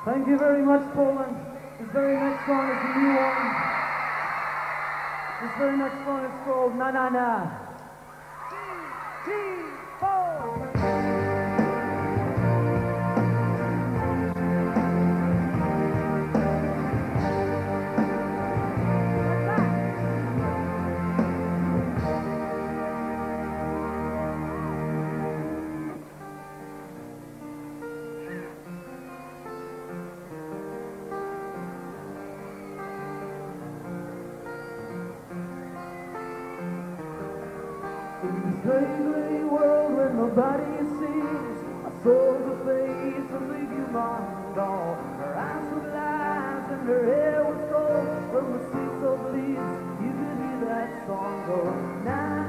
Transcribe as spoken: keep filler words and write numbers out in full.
Thank you very much, Poland. This very next song is a new one. This very next song is called Na Na Na. Three, three, four. In this gray, gray world where nobody sees, I saw the face of the human doll. Her eyes were glass and her hair was gold. From the streets of leaves, you could hear that song go. Na